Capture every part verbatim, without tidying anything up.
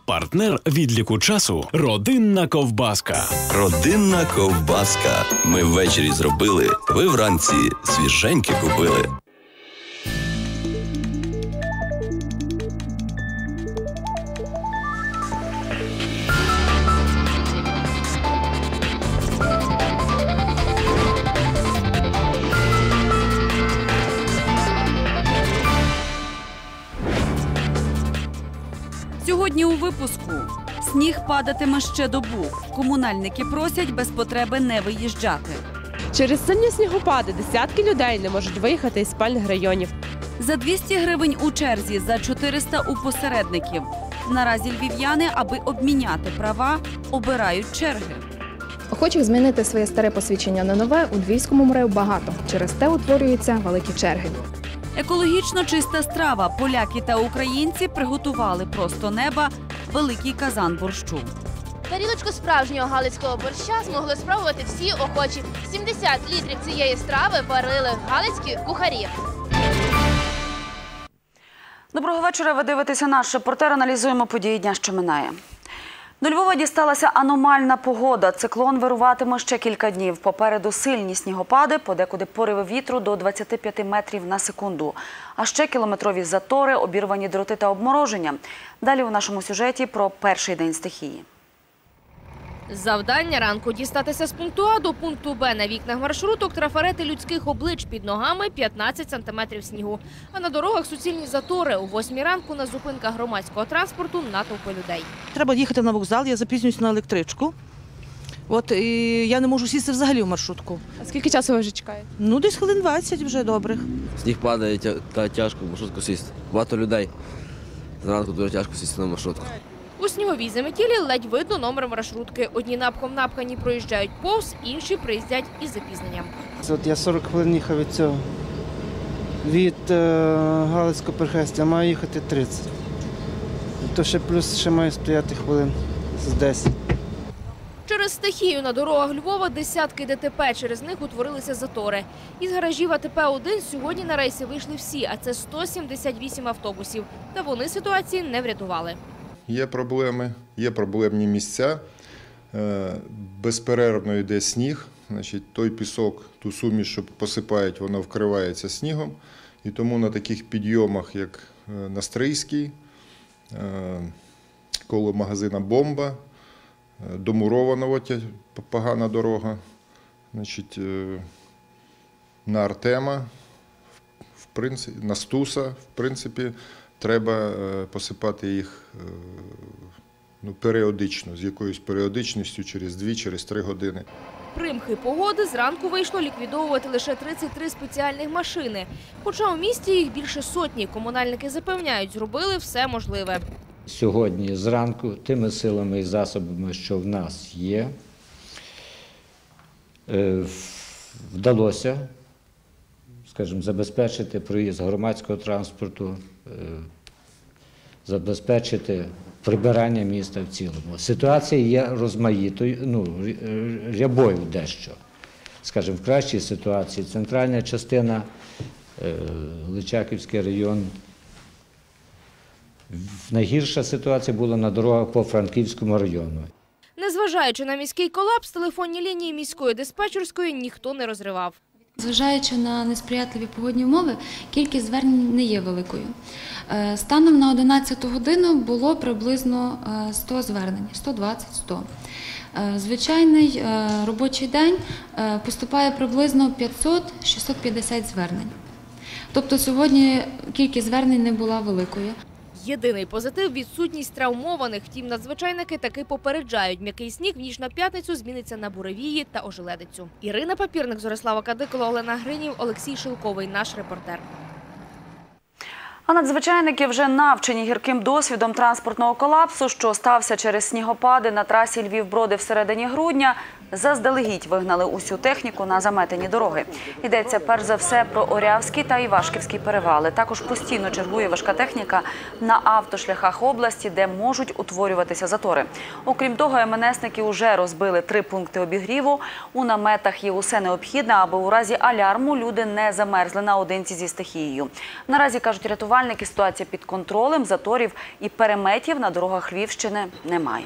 Партнер відліку часу – родинна ковбаска. Родинна ковбаска. Ми ввечері зробили, ви вранці свіженьке купили. Сьогодні у випуску. Сніг падатиме ще добу. Комунальники просять без потреби не виїжджати. Через сильні снігопади десятки людей не можуть виїхати із спальних районів. За двісті гривень у черзі, за чотириста у посередників. Наразі львів'яни, аби обміняти права, обирають черги. Охочих змінити своє старе посвідчення на нове у Львівському МРЕВ багато. Через те утворюються великі черги. Екологічно чиста страва. Поляки та українці приготували просто неба великий казан борщу. Тарілочку справжнього галицького борща змогли спробувати всі охочі. сімдесят літрів цієї страви варили галицькі кухарі. Доброго вечора. Ви дивитеся наш репортер. Аналізуємо події дня, що минає. До Львова дісталася аномальна погода. Циклон вируватиме ще кілька днів. Попереду сильні снігопади, подекуди пориви вітру до двадцяти п'яти метрів на секунду. А ще кілометрові затори, обірвані дроти та обмороження. Далі у нашому сюжеті про перший день стихії. Завдання ранку – дістатися з пункту А до пункту Б. На вікнах маршруток трафарети людських облич, під ногами п'ятнадцять сантиметрів снігу. А на дорогах суцільні затори. У восьмій ранку на зупинках громадського транспорту натовпи людей. Треба їхати на вокзал, я запізнююсь на електричку. От, і я не можу сісти взагалі в маршрутку. А скільки часу ви вже чекаєте? Ну, десь хвилин двадцять вже добрих. Сніг падає, та тяжко в маршрутку сісти. Багато людей. Зранку дуже тяжко сісти на маршрутку. У сніговій заметілі ледь видно номер маршрутки. Одні напхом напхані проїжджають повз, інші приїздять із запізненням. От я сорок хвилин їхав від цього. Від е, Галицького перехрестя маю їхати тридцять. То ще плюс ще маю стояти хвилин з десять. Через стихію на дорогах Львова десятки ДТП. Через них утворилися затори. Із гаражів А Т П один сьогодні на рейси вийшли всі, а це сто сімдесят вісім автобусів. Та вони ситуації не врятували. Є проблеми, є проблемні місця, безперервно йде сніг, значить, той пісок, ту суміш, що посипають, вона вкривається снігом. І тому на таких підйомах, як на Стрийській, коло магазина «Бомба», до Мурованого погана дорога, значить, на Артема, в принципі, на Стуса, в принципі, треба посипати їх ну, періодично, з якоюсь періодичністю, через дві, через три години. Примхи погоди зранку вийшло ліквідовувати лише тридцять три спеціальних машини. Хоча у місті їх більше сотні. Комунальники запевняють, зробили все можливе. Сьогодні зранку тими силами і засобами, що в нас є, вдалося, скажімо, забезпечити проїзд громадського транспорту, забезпечити прибирання міста в цілому. Ситуація є розмаїтою, ну, рябою дещо. Скажімо, в кращій ситуації центральна частина, Личаківський район. Найгірша ситуація була на дорогах по Франківському району. Незважаючи на міський колапс, телефонні лінії міської диспетчерської ніхто не розривав. Зважаючи на несприятливі погодні умови, кількість звернень не є великою. Станом на одинадцяту годину було приблизно сто звернень, сто двадцять - сто. Звичайний робочий день поступає приблизно п'ятсот - шістсот п'ятдесят звернень. Тобто сьогодні кількість звернень не була великою. Єдиний позитив – відсутність травмованих. Втім, надзвичайники таки попереджають, м'який сніг в ніч на п'ятницю зміниться на буревії та ожеледицю. Ірина Папірник, Зорислава Кадикова, Олена Гринів, Олексій Шилковий. Наш репортер. А надзвичайники вже навчені гірким досвідом транспортного колапсу, що стався через снігопади на трасі Львів-Броди в середині грудня, заздалегідь вигнали усю техніку на заметені дороги. Йдеться перш за все про Орявський та Івашківський перевали. Також постійно чергує важка техніка на автошляхах області, де можуть утворюватися затори. Окрім того, ем ен есники вже розбили три пункти обігріву. У наметах є усе необхідне, аби у разі алярму люди не замерзли наодинці зі стихією. Наразі, кажуть рятувальники, ситуація під контролем, заторів і переметів на дорогах Львівщини немає.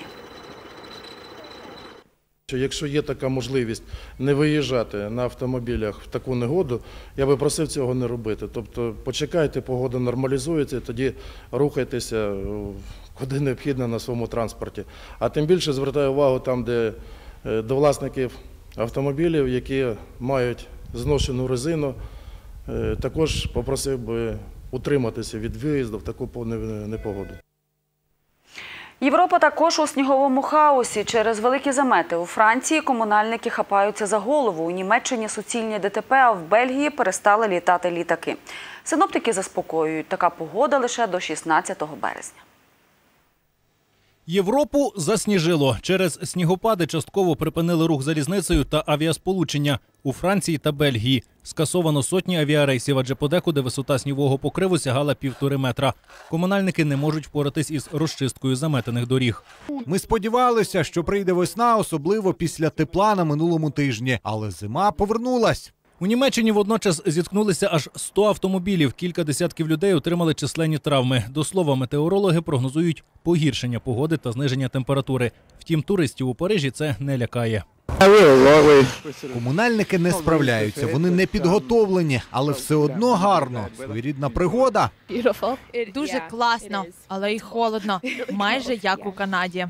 Якщо є така можливість не виїжджати на автомобілях в таку негоду, я би просив цього не робити. Тобто почекайте, погода нормалізується, тоді рухайтеся куди необхідно на своєму транспорті. А тим більше звертаю увагу там, де до власників автомобілів, які мають зношену резину, також попросив би утриматися від виїзду в таку непогоду. Європа також у сніговому хаосі. Через великі замети у Франції комунальники хапаються за голову. У Німеччині суцільні де те пе, а в Бельгії перестали літати літаки. Синоптики заспокоюють, така погода лише до шістнадцятого березня. Європу засніжило. Через снігопади частково припинили рух залізницею та авіасполучення у Франції та Бельгії. Скасовано сотні авіарейсів, адже подекуди висота снігового покриву сягала півтори метра. Комунальники не можуть впоратись із розчисткою заметених доріг. Ми сподівалися, що прийде весна, особливо після тепла на минулому тижні. Але зима повернулась. У Німеччині водночас зіткнулися аж сто автомобілів. Кілька десятків людей отримали численні травми. До слова, метеорологи прогнозують погіршення погоди та зниження температури. Втім, туристів у Парижі це не лякає. Комунальники не справляються, вони не підготовлені, але все одно гарно. Своєрідна пригода. Дуже класно, але й холодно. Майже як у Канаді.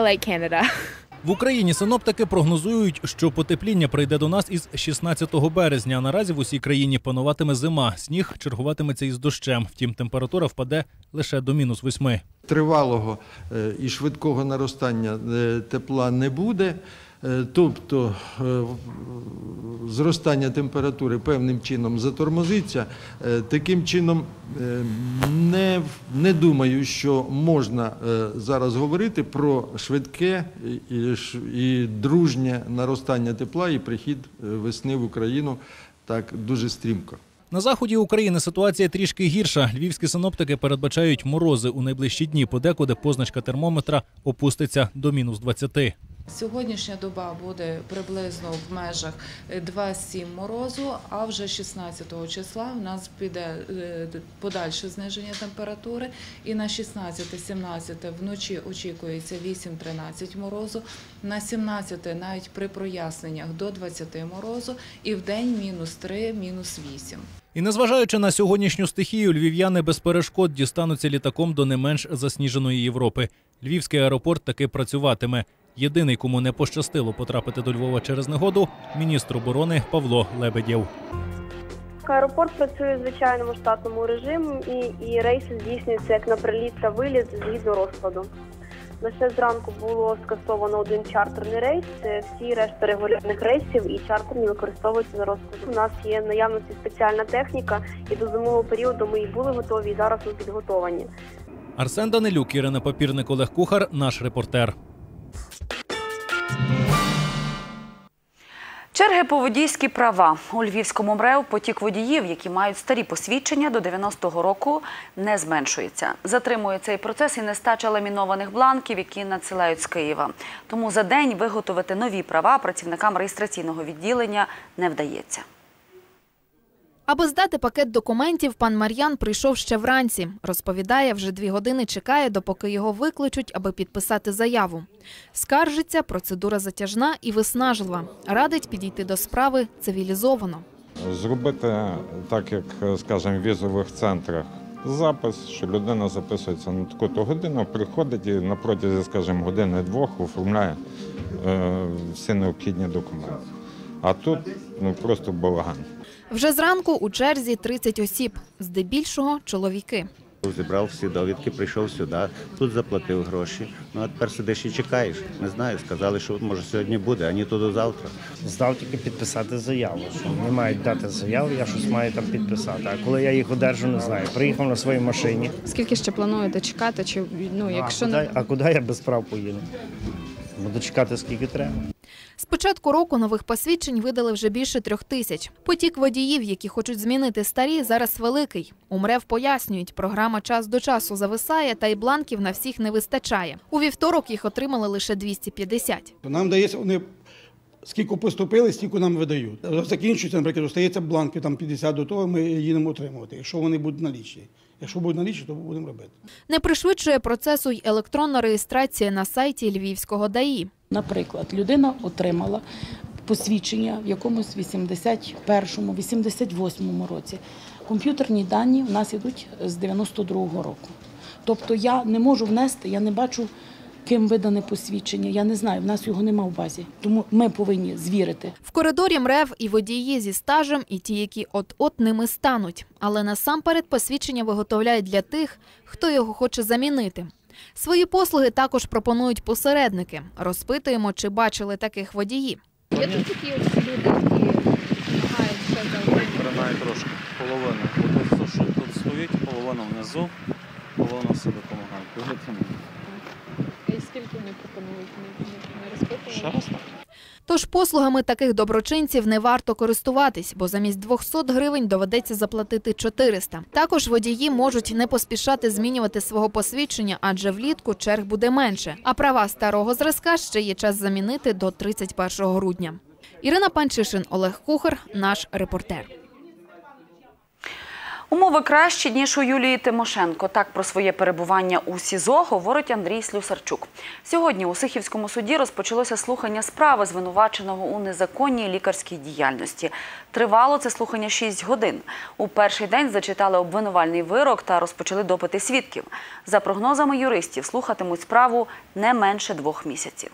В Україні синоптики прогнозують, що потепління прийде до нас із шістнадцятого березня. А наразі в усій країні пануватиме зима. Сніг чергуватиметься із дощем. Втім, температура впаде лише до мінус восьми. Тривалого і швидкого наростання тепла не буде. Тобто зростання температури певним чином затормозиться. Таким чином не, не думаю, що можна зараз говорити про швидке і, і дружнє наростання тепла і прихід весни в Україну так дуже стрімко. На заході України ситуація трішки гірша. Львівські синоптики передбачають морози у найближчі дні. Подекуди позначка термометра опуститься до мінус двадцяти. Сьогоднішня доба буде приблизно в межах два-сім морозу, а вже шістнадцятого числа у нас піде подальше зниження температури. І на шістнадцяте-сімнадцяте вночі очікується вісім-тринадцять морозу, на сімнадцяте навіть при проясненнях до двадцяти морозу і в день мінус три, мінус вісім. І незважаючи на сьогоднішню стихію, львів'яни без перешкод дістануться літаком до не менш засніженої Європи. Львівський аеропорт таки працюватиме. Єдиний, кому не пощастило потрапити до Львова через негоду – міністр оборони Павло Лебедєв. Аеропорт працює в звичайному штатному режимі і, і рейси здійснюються як на приліт та виліт згідно розкладу. Лише зранку було скасовано один чартерний рейс, всі решта регулярних рейсів і чартерні використовуються на розкладу. У нас є в наявності спеціальна техніка і до зимового періоду ми і були готові, і зараз ми підготовані. Арсен Данилюк, Ірина Папірник, Олег Кухар, наш репортер. Черги по водійські права. У Львівському МРЕВ потік водіїв, які мають старі посвідчення до дев'яностого року, не зменшується. Затримує цей процес і нестача ламінованих бланків, які надсилають з Києва. Тому за день виготовити нові права працівникам реєстраційного відділення не вдається. Аби здати пакет документів, пан Мар'ян прийшов ще вранці. Розповідає, вже дві години чекає, допоки його викличуть, аби підписати заяву. Скаржиться, процедура затяжна і виснажлива. Радить підійти до справи цивілізовано. Зробити так, як, скажімо, в візових центрах. Запис, що людина записується на таку-то годину, приходить і на протязі, скажімо, години-двох оформляє е, всі необхідні документи. А тут ну, просто балаган. Вже зранку у черзі тридцять осіб, здебільшого чоловіки. Зібрав всі довідки, прийшов сюди, тут заплатив гроші. Ну а тепер сидиш і чекаєш. Не знаю, сказали, що може сьогодні буде, а ні то до завтра. Здав тільки підписати заяву. Не мають дати заяву, я щось маю там підписати. А коли я їх одержу, не знаю. Приїхав на своїй машині. Скільки ще плануєте чекати? Чи, ну, якщо а, не... куди, а куди я без прав поїду? Буду чекати, скільки треба. З початку року нових посвідчень видали вже більше трьох тисяч. Потік водіїв, які хочуть змінити старі, зараз великий. У МРЕВ пояснюють, програма час до часу зависає, та й бланків на всіх не вистачає. У вівторок їх отримали лише двісті п'ятдесят. Нам дається, вони скільки поступили, стільки нам видають. Закінчується, наприклад, остається бланки там п'ятдесят до того, ми їдемо отримувати, якщо вони будуть налічні. Якщо будуть налічні, то будемо робити. Не пришвидшує процесу й електронна реєстрація на сайті Львівського ДАІ. Наприклад, людина отримала посвідчення в якомусь вісімдесят першому, вісімдесят восьмому році. Комп'ютерні дані в нас йдуть з дев'яносто другого року. Тобто я не можу внести, я не бачу, ким видане посвідчення. Я не знаю, в нас його нема в базі. Тому ми повинні звірити. В коридорі МРЕВ і водії зі стажем, і ті, які от-от ними стануть. Але насамперед посвідчення виготовляють для тих, хто його хоче замінити. Свої послуги також пропонують посередники. Розпитуємо, чи бачили таких водіїв. Є тут такі люди, які допомагають ще за Перемагає трошки, половина. Ось то, що тут стоїть, половина внизу, половина все допомагають. І скільки вони пропонують? Не розпитували? Ще раз так. Тож послугами таких доброчинців не варто користуватись, бо замість двохсот гривень доведеться заплатити чотириста. Також водії можуть не поспішати змінювати свого посвідчення, адже влітку черг буде менше. А права старого зразка ще є час замінити до тридцять першого грудня. Ірина Панчишин, Олег Кухар, наш репортер. Умови кращі, ніж у Юлії Тимошенко. Так про своє перебування у СІЗО говорить Андрій Слюсарчук. Сьогодні у Сихівському суді розпочалося слухання справи звинуваченого у незаконній лікарській діяльності. Тривало це слухання шість годин. У перший день зачитали обвинувальний вирок та розпочали допити свідків. За прогнозами юристів, слухатимуть справу не менше двох місяців.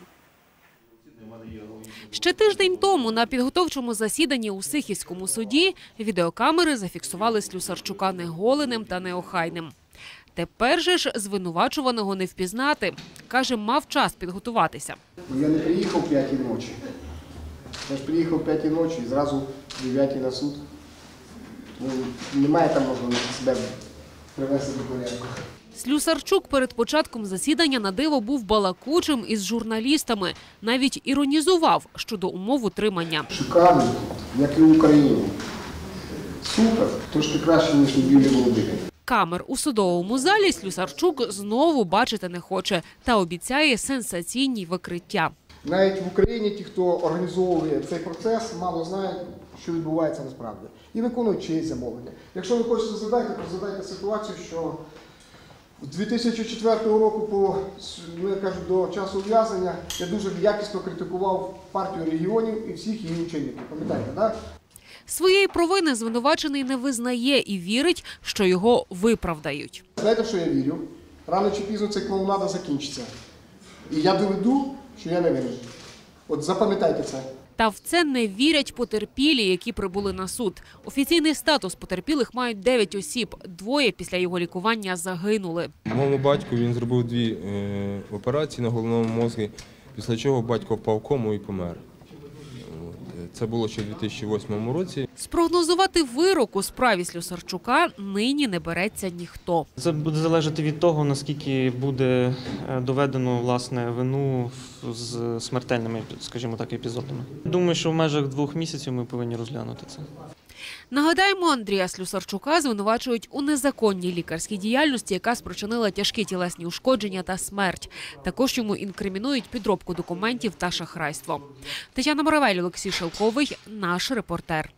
Ще тиждень тому на підготовчому засіданні у Сихівському суді відеокамери зафіксували Слюсарчука неголеним та неохайним. Тепер же ж звинувачуваного не впізнати. Каже, мав час підготуватися. Я не приїхав о п'ятій ночі. Я ж приїхав о п'ятій ночі і зразу о дев'ятій на суд. Ну, немає там можливості себе привести до порядку. Слюсарчук перед початком засідання на диво був балакучим із журналістами. Навіть іронізував щодо умов утримання. Шикарно, як і в Україні. Супер, трошки краще, ніж у Юлії Володимирівні. Камер у судовому залі Слюсарчук знову бачити не хоче та обіцяє сенсаційні викриття. Навіть в Україні ті, хто організовує цей процес, мало знають, що відбувається насправді. І виконують чиїсь замовлення. Якщо ви хочете задати, то задайте ситуацію, що з дві тисячі четвертого року, по, ну, кажуть, до часу ув'язнення, я дуже якісно критикував партію регіонів і всіх її учасників. Пам'ятаєте, так? Своєї провини звинувачений не визнає і вірить, що його виправдають. Знаєте, в що я вірю? Рано чи пізно ця клоунада закінчиться. І я доведу, що я не винен. От запам'ятайте це. Та в це не вірять потерпілі, які прибули на суд. Офіційний статус потерпілих мають дев'ять осіб. Двоє після його лікування загинули. Моєму батьку він зробив дві е, операції на головному мозку, після чого батько впав в кому і помер. Це було ще в дві тисячі восьмому році. Спрогнозувати вирок у справі Слюсарчука нині не береться ніхто. Це буде залежати від того, наскільки буде доведено власне вину з смертельними, скажімо так, епізодами. Думаю, що в межах двох місяців ми повинні розглянути це. Нагадаємо, Андрія Слюсарчука звинувачують у незаконній лікарській діяльності, яка спричинила тяжкі тілесні ушкодження та смерть. Також йому інкримінують підробку документів та шахрайство. Тетяна Моравель, Олексій Шелковий, наш репортер.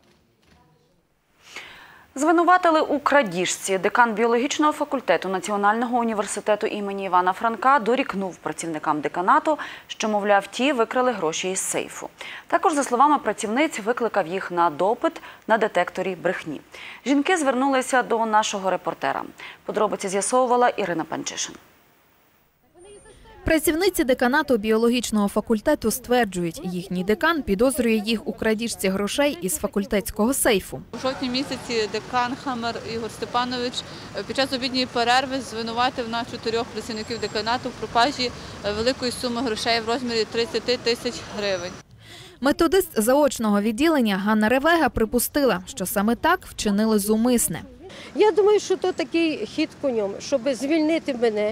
Звинуватили у крадіжці. Декан біологічного факультету Національного університету імені Івана Франка дорікнув працівникам деканату, що, мовляв, ті викрали гроші із сейфу. Також, за словами працівниць, викликав їх на допит на детекторі брехні. Жінки звернулися до нашого репортера. Подробиці з'ясовувала Ірина Панчишин. Працівниці деканату біологічного факультету стверджують, їхній декан підозрює їх у крадіжці грошей із факультетського сейфу. У жовтні місяці декан Хамер Ігор Степанович під час обідньої перерви звинуватив на чотирьох працівників деканату в пропажі великої суми грошей в розмірі тридцять тисяч гривень. Методист заочного відділення Ганна Ревега припустила, що саме так вчинили зумисне. Я думаю, що то такий хід конем, щоб звільнити мене.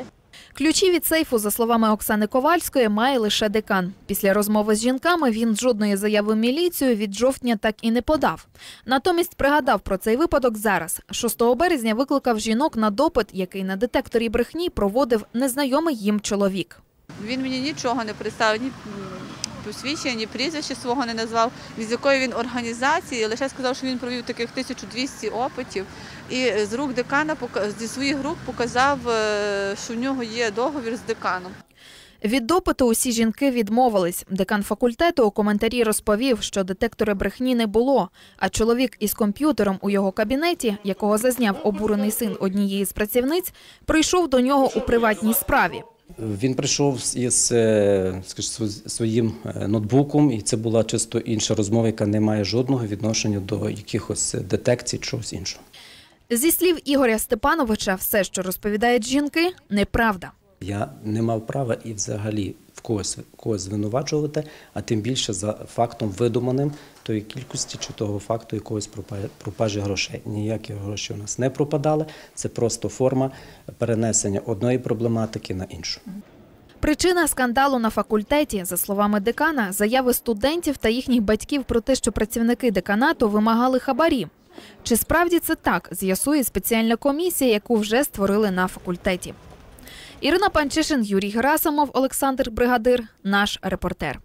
Ключі від сейфу, за словами Оксани Ковальської, має лише декан. Після розмови з жінками він жодної заяви в міліцію від жовтня так і не подав. Натомість пригадав про цей випадок зараз. шостого березня викликав жінок на допит, який на детекторі брехні проводив незнайомий їм чоловік. Він мені нічого не представив, ні посвідчення, ні прізвище свого не назвав, ні з якої він організації, лише сказав, що він провів таких тисячу двісті опитів. І з рук декана, зі своїх рук показав, що в нього є договір з деканом. Від допиту усі жінки відмовились. Декан факультету у коментарі розповів, що детектора брехні не було, а чоловік із комп'ютером у його кабінеті, якого зазняв обурений син однієї з працівниць, прийшов до нього у приватній справі. Він прийшов із скажімо, своїм ноутбуком, і це була чисто інша розмова, яка не має жодного відношення до якихось детекцій, чогось іншого. Зі слів Ігоря Степановича, все, що розповідають жінки, неправда. Я не мав права і взагалі в когось, когось звинувачувати, а тим більше за фактом видуманим тої кількості чи того факту якогось пропажі грошей. Ніякі гроші у нас не пропадали, це просто форма перенесення одної проблематики на іншу. Причина скандалу на факультеті, за словами декана, заяви студентів та їхніх батьків про те, що працівники деканату вимагали хабарі. Чи справді це так, з'ясує спеціальна комісія, яку вже створили на факультеті. Ірина Панчишин, Юрій Герасимов, Олександр Бригадир, наш репортер.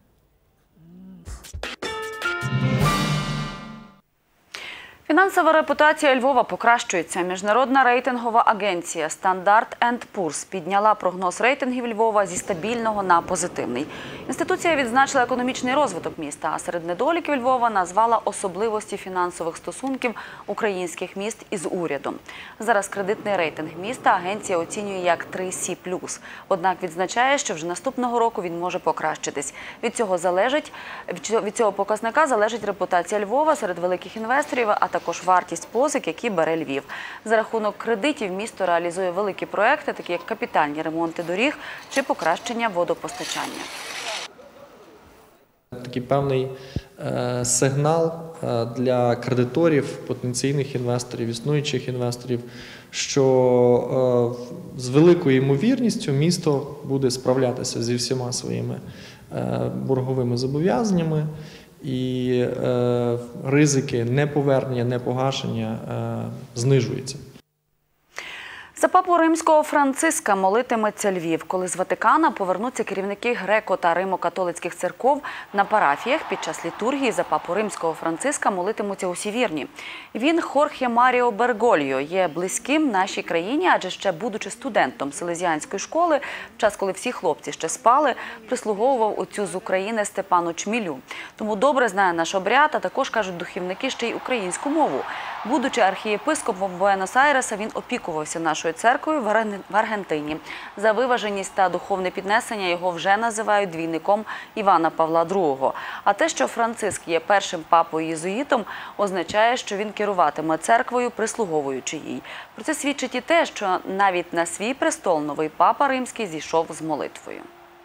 Фінансова репутація Львова покращується. Міжнародна рейтингова агенція «Стандарт енд Пурс» підняла прогноз рейтингів Львова зі стабільного на позитивний. Інституція відзначила економічний розвиток міста, а серед недоліків Львова назвала особливості фінансових стосунків українських міст із урядом. Зараз кредитний рейтинг міста агенція оцінює як три Сі плюс. Однак відзначає, що вже наступного року він може покращитись. Від цього залежить, від цього показника залежить репутація Львова серед великих інвесторів, а також вартість позик, які бере Львів. За рахунок кредитів місто реалізує великі проекти, такі як капітальні ремонти доріг чи покращення водопостачання. Такий певний е, сигнал е, для кредиторів, потенційних інвесторів, існуючих інвесторів, що е, з великою ймовірністю місто буде справлятися зі всіма своїми е, борговими зобов'язаннями, і е, ризики неповернення, непогашення е, знижуються. За папу Римського Франциска молитиметься Львів, коли з Ватикана повернуться керівники греко- та римо-католицьких церков на парафіях. Під час літургії за папу Римського Франциска молитимуться усі вірні. Він, Хорхе Маріо Бергольо, є близьким нашій країні, адже ще будучи студентом селезіанської школи, в час, коли всі хлопці ще спали, прислуговував отцю з України Степану Чмілю. Тому добре знає наш обряд, а також, кажуть духівники, ще й українську мову. Будучи архієпископом Буенос-Айреса, він опікувався нашою церквою в Аргентині. За виваженість та духовне піднесення його вже називають двійником Івана Павла другого. А те, що Франциск є першим папою-єзуїтом, означає, що він керуватиме церквою, прислуговуючи їй. Про це свідчить і те, що навіть на свій престол новий папа римський зійшов з молитвою.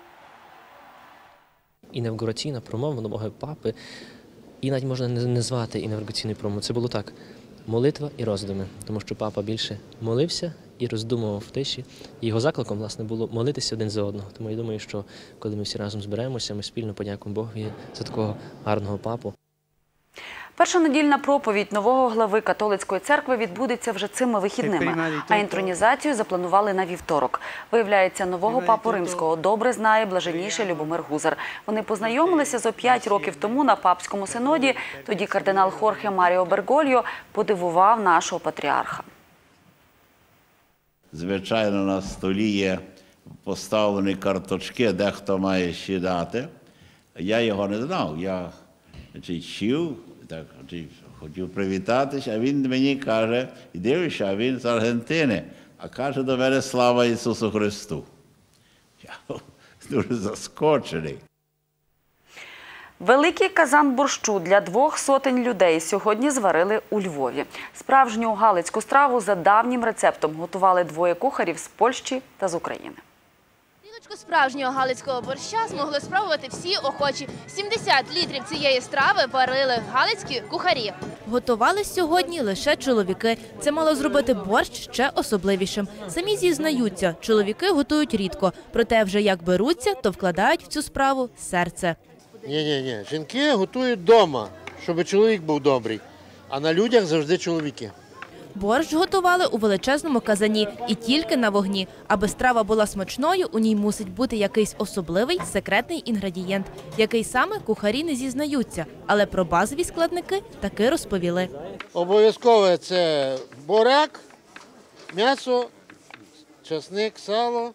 Інавгураційна промова нового папи, і навіть можна не назвати інавгураційною промовою, це було так. Молитва і роздуми, тому що папа більше молився і роздумував в тиші. І його закликом, власне, було молитися один за одного. Тому я думаю, що коли ми всі разом зберемося, ми спільно подякуємо Богові за такого гарного папу. Перша недільна проповідь нового глави католицької церкви відбудеться вже цими вихідними, а інтронізацію запланували на вівторок. Виявляється, нового папу римського добре знає блаженніший Любомир Гузар. Вони познайомилися зо п'ять років тому на папському синоді. Тоді кардинал Хорхе Маріо Бергольо подивував нашого патріарха. Звичайно, на столі є поставлені карточки, де хто має ще дати. Я його не знав, я чув. Так, хотів привітатися, а він мені каже, і дивишся, а він з Аргентини, а каже до мене слава Ісусу Христу. Я дуже заскочений. Великий казан борщу для двох сотень людей сьогодні зварили у Львові. Справжню галицьку страву за давнім рецептом готували двоє кухарів з Польщі та з України. Тарілочку справжнього галицького борща змогли спробувати всі охочі. сімдесят літрів цієї страви варили галицькі кухарі. Готували сьогодні лише чоловіки. Це мало зробити борщ ще особливішим. Самі зізнаються, чоловіки готують рідко. Проте вже як беруться, то вкладають в цю справу серце. Ні-ні-ні, жінки готують вдома, щоб чоловік був добрий, а на людях завжди чоловіки. Борщ готували у величезному казані і тільки на вогні. Аби страва була смачною, у ній мусить бути якийсь особливий секретний інгредієнт, який саме кухарі не зізнаються. Але про базові складники таки розповіли. Обов'язково це буряк, м'ясо, часник, сало,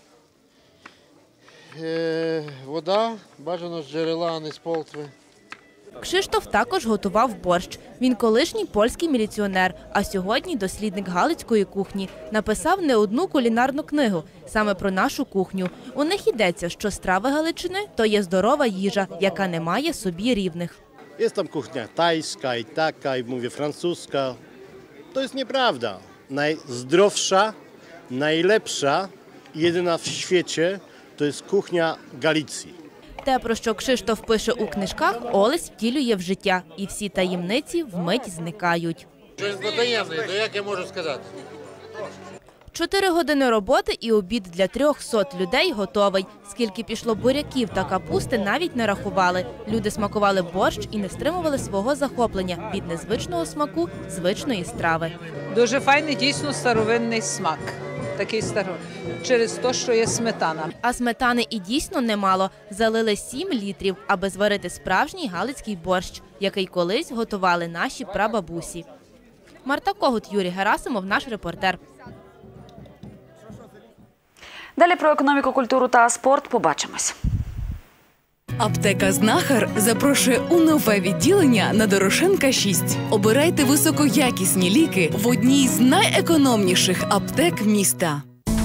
е, вода, бажано з джерела, а не з полтви. Кшиштоф також готував борщ. Він колишній польський міліціонер, а сьогодні дослідник галицької кухні. Написав не одну кулінарну книгу саме про нашу кухню. У них йдеться, що страви Галичини – то є здорова їжа, яка не має собі рівних. Є там кухня тайська, і така, і mówię французька. To jest nieprawda. Najzdrowsza, najlepsza, jedyna w świecie to jest kuchnia Galicji. Те, про що Кшиштоф пише у книжках, Олесь втілює в життя. І всі таємниці вмить зникають. Щось потаємне, то як я можу сказати? Чотири години роботи і обід для трьохсот людей готовий. Скільки пішло буряків та капусти, навіть не рахували. Люди смакували борщ і не стримували свого захоплення від незвичного смаку звичної страви. Дуже файний, дійсно старовинний смак. Такий старий, через те, що є сметана. А сметани і дійсно немало. Залили сім літрів, аби зварити справжній галицький борщ, який колись готували наші прабабусі. Марта Когут, Юрій Герасимов, наш репортер. Далі про економіку, культуру та спорт побачимось. Аптека «Знахар» запрошує у нове відділення на Дорошенка шість. Обирайте високоякісні ліки в одній з найекономніших аптек міста.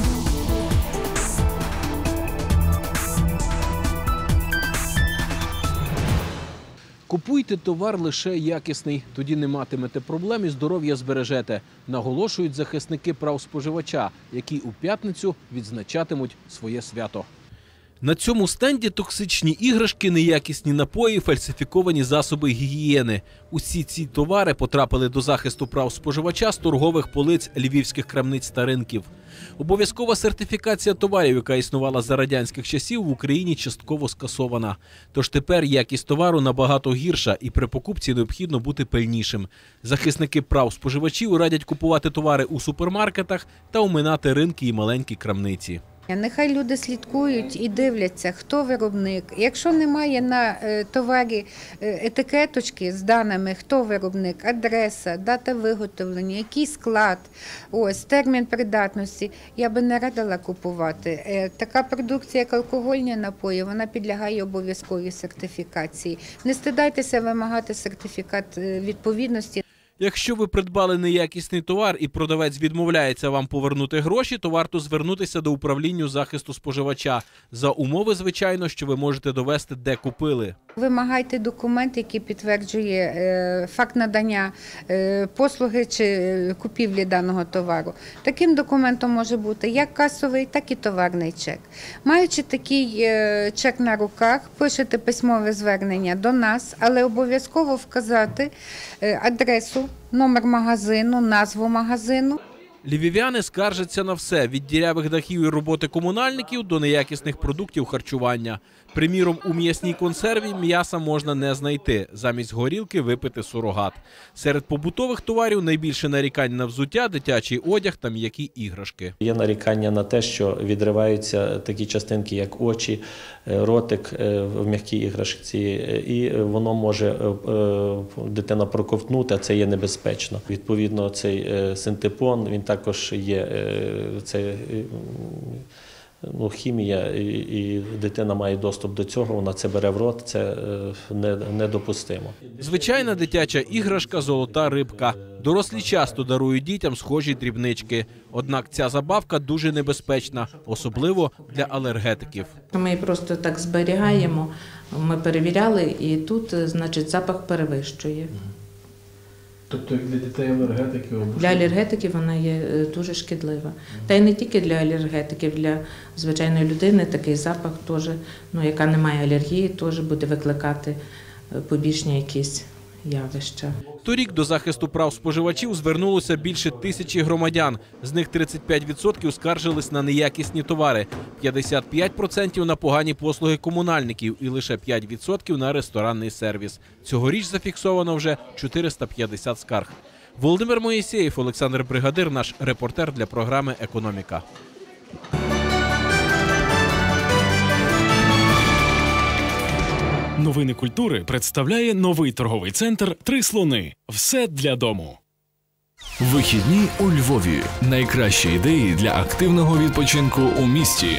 Купуйте товар лише якісний, тоді не матимете проблем і здоров'я збережете, наголошують захисники прав споживача, які у п'ятницю відзначатимуть своє свято. На цьому стенді токсичні іграшки, неякісні напої, фальсифіковані засоби гігієни. Усі ці товари потрапили до захисту прав споживача з торгових полиць львівських крамниць та ринків. Обов'язкова сертифікація товарів, яка існувала за радянських часів, в Україні частково скасована. Тож тепер якість товару набагато гірша і при покупці необхідно бути пильнішим. Захисники прав споживачів радять купувати товари у супермаркетах та оминати ринки і маленькі крамниці. Нехай люди слідкують і дивляться, хто виробник. Якщо немає на товарі етикеточки з даними, хто виробник, адреса, дата виготовлення, який склад, ось, термін придатності, я би не радила купувати. Така продукція, як алкогольні напої, вона підлягає обов'язковій сертифікації. Не стидайтеся вимагати сертифікат відповідності. Якщо ви придбали неякісний товар і продавець відмовляється вам повернути гроші, то варто звернутися до управління захисту споживача. За умови, звичайно, що ви можете довести, де купили. Вимагайте документ, який підтверджує факт надання послуги чи купівлі даного товару. Таким документом може бути як касовий, так і товарний чек. Маючи такий чек на руках, пишете письмове звернення до нас, але обов'язково вказати адресу, номер магазину, назву магазину. Львів'яни скаржаться на все – від дірявих дахів і роботи комунальників до неякісних продуктів харчування. Приміром, у м'ясній консерві м'яса можна не знайти, замість горілки випити сурогат. Серед побутових товарів найбільше нарікань на взуття, дитячий одяг та м'які іграшки. Є нарікання на те, що відриваються такі частинки, як очі, ротик в м'якій іграшці, і воно може дитина проковтнути, а це є небезпечно. Відповідно, цей синтепон, він також є, це ну, хімія, і, і дитина має доступ до цього, вона це бере в рот, це не, недопустимо. Звичайна дитяча іграшка – золота рибка. Дорослі часто дарують дітям схожі дрібнички. Однак ця забавка дуже небезпечна, особливо для алергетиків. Ми просто так зберігаємо, ми перевіряли, і тут, значить, запах перевищує. Тобто для дітей-алергетиків? Для алергетиків вона є дуже шкідлива. Та й не тільки для алергетиків, для звичайної людини такий запах теж, ну, яка не має алергії, теж буде викликати побічні якісь явища. Торік до захисту прав споживачів звернулося більше тисячі громадян. З них тридцять п'ять відсотків скаржились на неякісні товари, п'ятдесят п'ять відсотків на погані послуги комунальників і лише п'ять відсотків на ресторанний сервіс. Цьогоріч зафіксовано вже чотириста п'ятдесят скарг. Володимир Моїсеєв, Олександр Бригадир, наш репортер для програми «Економіка». Новини культури представляє новий торговий центр «Три слони». Все для дому. Вихідні у Львові. Найкращі ідеї для активного відпочинку у місті.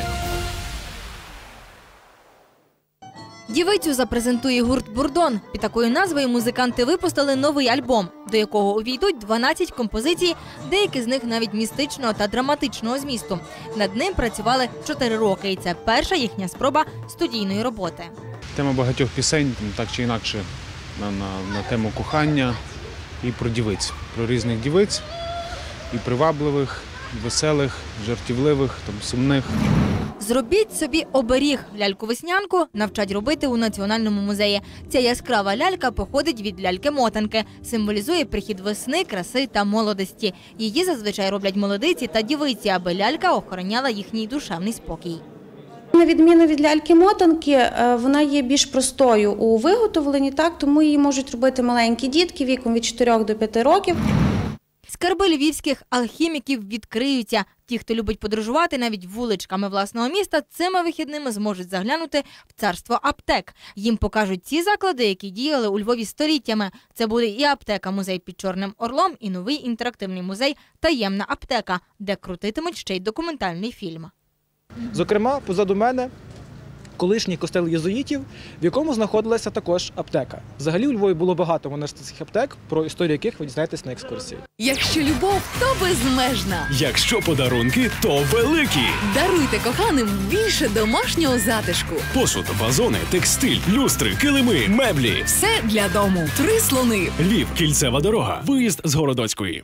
Дівицю запрезентує гурт «Бурдон». Під такою назвою музиканти випустили новий альбом, до якого увійдуть дванадцять композицій, деякі з них навіть містичного та драматичного змісту. Над ним працювали чотири роки, і це перша їхня спроба студійної роботи. Тема багатьох пісень, так чи інакше, на, на, на тему кохання і про дівиць, про різних дівиць, і привабливих, і веселих, жартівливих, там, сумних. Зробіть собі оберіг. Ляльку-веснянку навчать робити у Національному музеї. Ця яскрава лялька походить від ляльки-мотанки. Символізує прихід весни, краси та молодості. Її зазвичай роблять молодиці та дівиці, аби лялька охороняла їхній душевний спокій. На відміну від ляльки-мотанки, вона є більш простою у виготовленні, так, тому її можуть робити маленькі дітки віком від чотирьох до п'яти років. Скарби львівських алхіміків відкриються. Ті, хто любить подорожувати навіть вуличками власного міста, цими вихідними зможуть заглянути в царство аптек. Їм покажуть ті заклади, які діяли у Львові століттями. Це буде і аптека-музей під Чорним Орлом, і новий інтерактивний музей «Таємна аптека», де крутитимуть ще й документальний фільм. Зокрема, позаду мене колишній костел єзуїтів, в якому знаходилася також аптека. Взагалі у Львові було багато монастирських аптек, про історію яких ви дізнаєтесь на екскурсії. Якщо любов, то безмежна. Якщо подарунки, то великі. Даруйте коханим більше домашнього затишку. Посуд, вазони, текстиль, люстри, килими, меблі. Все для дому. Три слони. Львів, кільцева дорога. Виїзд з Городоцької.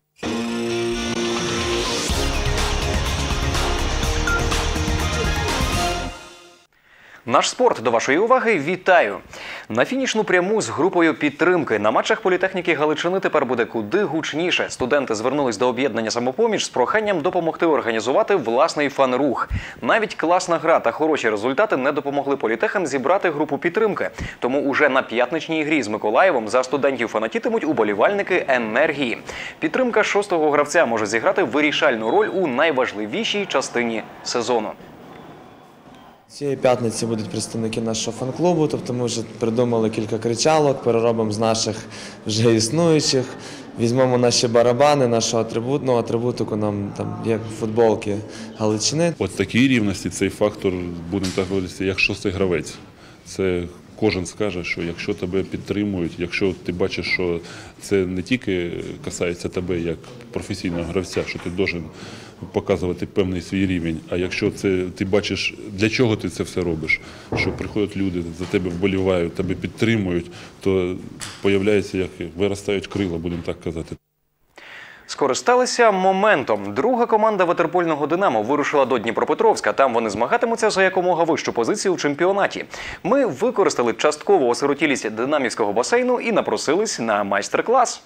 Наш спорт до вашої уваги. Вітаю! На фінішну пряму з групою підтримки на матчах політехніки Галичини тепер буде куди гучніше. Студенти звернулись до об'єднання «Самопоміч» з проханням допомогти організувати власний фан-рух. Навіть класна гра та хороші результати не допомогли політехам зібрати групу підтримки. Тому уже на п'ятничній грі з Миколаєвом за студентів фанатітимуть уболівальники «Енергії». Підтримка шостого гравця може зіграти вирішальну роль у найважливішій частині сезону. Цієї п'ятниці будуть представники нашого фан-клубу, тобто ми вже придумали кілька кричалок, переробимо з наших вже існуючих, візьмемо наші барабани, нашу атрибутну атрибутику, нам там є футболки Галичини. От такій рівності цей фактор, будемо так говорити, як шостий гравець. Це кожен скаже, що якщо тебе підтримують, якщо ти бачиш, що це не тільки касається тебе як професійного гравця, що ти должен показувати певний свій рівень, а якщо це ти бачиш, для чого ти це все робиш, що приходять люди, за тебе вболівають, тебе підтримують, то появляється, як виростають крила, будемо так казати. Скористалися моментом. Друга команда ватерпольного «Динамо» вирушила до Дніпропетровська. Там вони змагатимуться за якомога вищу позицію в чемпіонаті. Ми використали частково осиротілість динамівського басейну і напросились на майстер-клас.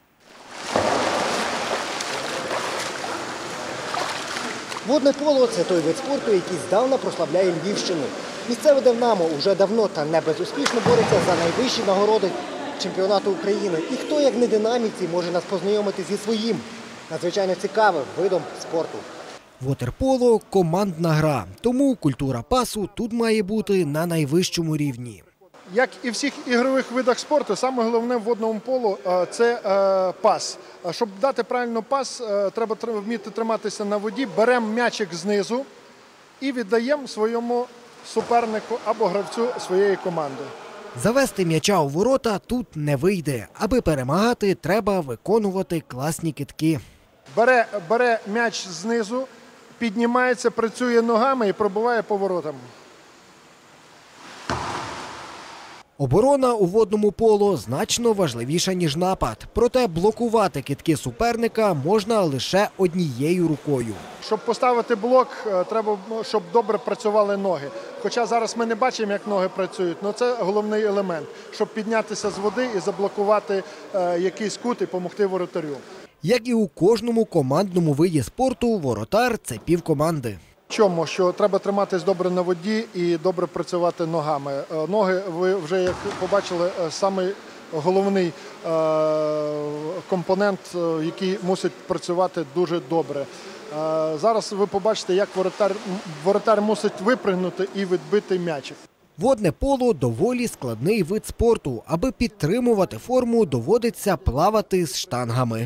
Водне поло – це той вид спорту, який здавна прославляє Львівщину. Місцеве «Динамо» уже давно та не безуспішно бореться за найвищі нагороди чемпіонату України. І хто, як не динамівці, може нас познайомити зі своїм надзвичайно цікавим видом спорту. Вотерполо – командна гра, тому культура пасу тут має бути на найвищому рівні. Як і в всіх ігрових видах спорту, саме головне в водному полу – це пас. Щоб дати правильно пас, треба вміти триматися на воді, беремо м'ячик знизу і віддаємо своєму супернику або гравцю своєї команди. Завести м'яча у ворота тут не вийде. Аби перемагати, треба виконувати класні кидки. Бере, бере м'яч знизу, піднімається, працює ногами і пробиває по воротам. Оборона у водному поло значно важливіша, ніж напад. Проте блокувати кидки суперника можна лише однією рукою. Щоб поставити блок, треба, щоб добре працювали ноги. Хоча зараз ми не бачимо, як ноги працюють, але це головний елемент, щоб піднятися з води і заблокувати якийсь кут і допомогти воротарю. Як і у кожному командному виді спорту, воротар – це півкоманди. Чому? Що треба триматись добре на воді і добре працювати ногами. Ноги, ви вже, як побачили, самий головний компонент, який мусить працювати дуже добре. Зараз ви побачите, як воротар, воротар мусить випригнути і відбити м'ячик. Водне поло – доволі складний вид спорту. Аби підтримувати форму, доводиться плавати з штангами.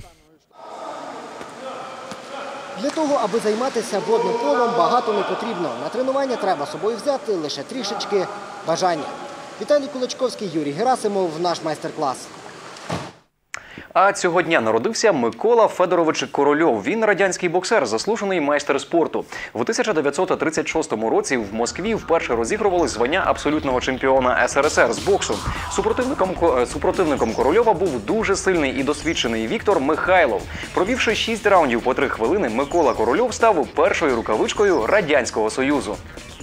Для того, аби займатися водним полом, багато не потрібно. На тренування треба з собою взяти лише трішечки бажання. Віталій Кулачковський, Юрій Герасимов, наш майстер-клас. А цього дня народився Микола Федорович Корольов. Він радянський боксер, заслужений майстер спорту. В тисяча дев'ятсот тридцять шостому році в Москві вперше розігрували звання абсолютного чемпіона ес ер ес ер з боксу. Супротивником, супротивником Корольова був дуже сильний і досвідчений Віктор Михайлов. Провівши шість раундів по три хвилини, Микола Корольов став першою рукавичкою Радянського Союзу.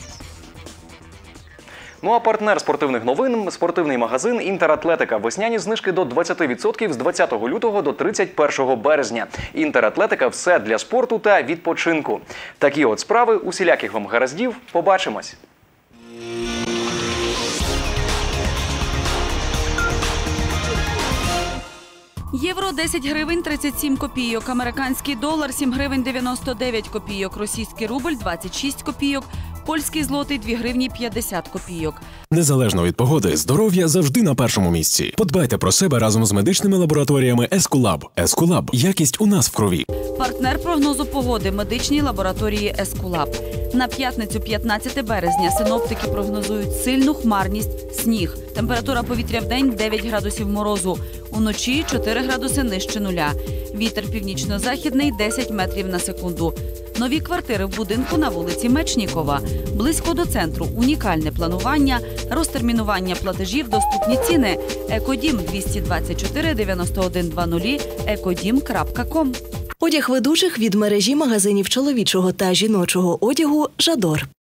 Ну а партнер спортивних новин – спортивний магазин «Інтератлетика». Весняні знижки до двадцяти відсотків з двадцятого лютого до тридцять першого березня. «Інтератлетика» – все для спорту та відпочинку. Такі от справи, усіляких вам гараздів. Побачимось! Євро – десять гривень тридцять сім копійок, американський долар – сім гривень дев'яносто дев'ять копійок, російський рубль – двадцять шість копійок, польський злотий – дві гривні п'ятдесят копійок. Незалежно від погоди, здоров'я завжди на першому місці. Подбайте про себе разом з медичними лабораторіями Ескулаб. Ескулаб – якість у нас в крові. Партнер прогнозу погоди – медичні лабораторії Ескулаб. На п'ятницю, п'ятнадцяте березня, синоптики прогнозують сильну хмарність, сніг. Температура повітря в день – дев'ять градусів морозу. Уночі – чотири градуси нижче нуля. Вітер північно-західний – десять метрів на секунду. Нові квартири в будинку на вулиці Мечнікова. Близько до центру – унікальне планування, розтермінування платежів, доступні ціни. Екодім двісті двадцять чотири дев'яносто один двадцять екодім крапка ком. Одяг ведучих від мережі магазинів чоловічого та жіночого одягу «Жадор».